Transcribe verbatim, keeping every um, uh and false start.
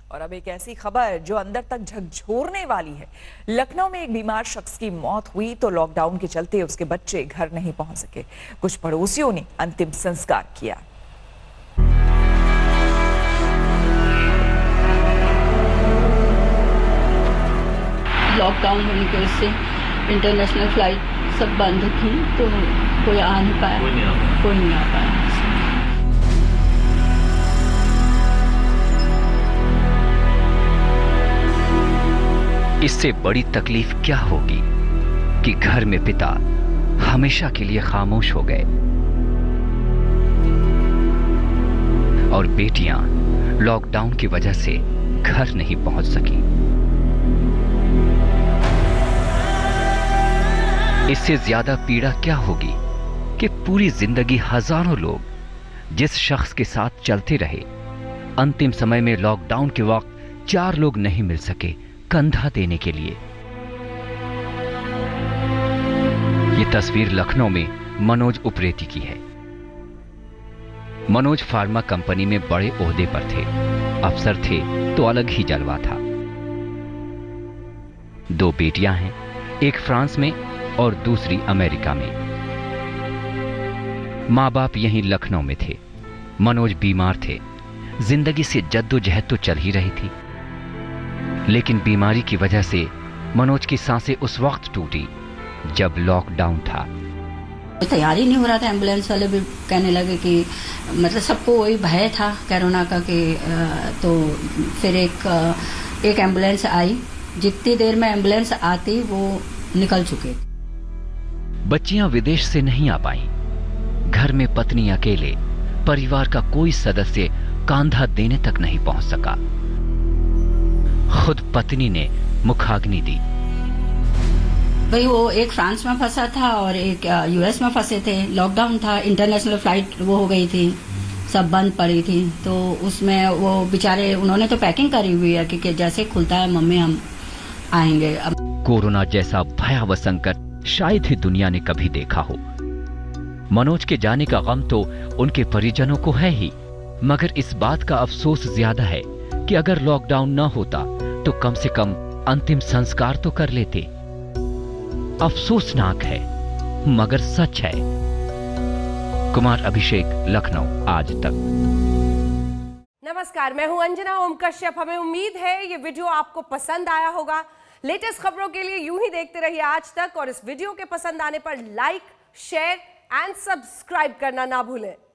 और अब एक ऐसी खबर जो अंदर तक झकझोरने वाली है। लखनऊ में एक बीमार शख्स की मौत हुई तो लॉकडाउन के चलते उसके बच्चे घर नहीं पहुंच सके। कुछ पड़ोसियों ने अंतिम संस्कार किया। लॉकडाउन होने की वजह से इंटरनेशनल फ्लाइट सब बंद थी, तो कोई आ नहीं पाया, कोई नहीं आ पाया, कोई नहीं आ पाया। इससे बड़ी तकलीफ क्या होगी कि घर में पिता हमेशा के लिए खामोश हो गए और बेटियां लॉकडाउन की वजह से घर नहीं पहुंच सकी। इससे ज्यादा पीड़ा क्या होगी कि पूरी जिंदगी हजारों लोग जिस शख्स के साथ चलते रहे, अंतिम समय में लॉकडाउन के वक्त चार लोग नहीं मिल सके कंधा देने के लिए। यह तस्वीर लखनऊ में मनोज उप्रेती की है। मनोज फार्मा कंपनी में बड़े ओहदे पर थे, अफसर थे तो अलग ही जलवा था। दो बेटियां हैं, एक फ्रांस में और दूसरी अमेरिका में। मां बाप यहीं लखनऊ में थे। मनोज बीमार थे, जिंदगी से जद्दोजहद तो चल ही रही थी, लेकिन बीमारी की वजह से मनोज की सांसें उस वक्त टूटी जब लॉकडाउन था। तैयारी नहीं हो रहा था। एम्बुलेंस वाले भी कहने लगे कि मतलब सबको वही भय था कोरोना का कि तो फिर एक एक एम्बुलेंस आई। जितनी देर में एम्बुलेंस आती वो निकल चुके। बच्चियां विदेश से नहीं आ पाई। घर में पत्नी अकेले, परिवार का कोई सदस्य कांधा देने तक नहीं पहुंच सका। खुद पत्नी ने मुखाग्नि दी। भाई वो एक फ्रांस में फंसा था और एक यूएस में फंसे थे। लॉकडाउन था, इंटरनेशनल फ्लाइट वो हो गई थी, सब बंद पड़ी थी। तो उसमें वो बेचारे, उन्होंने तो पैकिंग करी हुई है कि जैसे खुलता है मम्मी हम आएंगे। अब कोरोना जैसा भयावह संकट शायद ही दुनिया ने कभी देखा हो। मनोज के जाने का गम तो उनके परिजनों को है ही, मगर इस बात का अफसोस ज्यादा है कि अगर लॉकडाउन न होता तो कम से कम अंतिम संस्कार तो कर लेते। अफसोसनाक है मगर सच है। कुमार अभिषेक, लखनऊ, आज तक। नमस्कार, मैं हूं अंजना ओम कश्यप। हमें उम्मीद है ये वीडियो आपको पसंद आया होगा। लेटेस्ट खबरों के लिए यूं ही देखते रहिए आज तक, और इस वीडियो के पसंद आने पर लाइक, शेयर एंड सब्सक्राइब करना ना भूलें।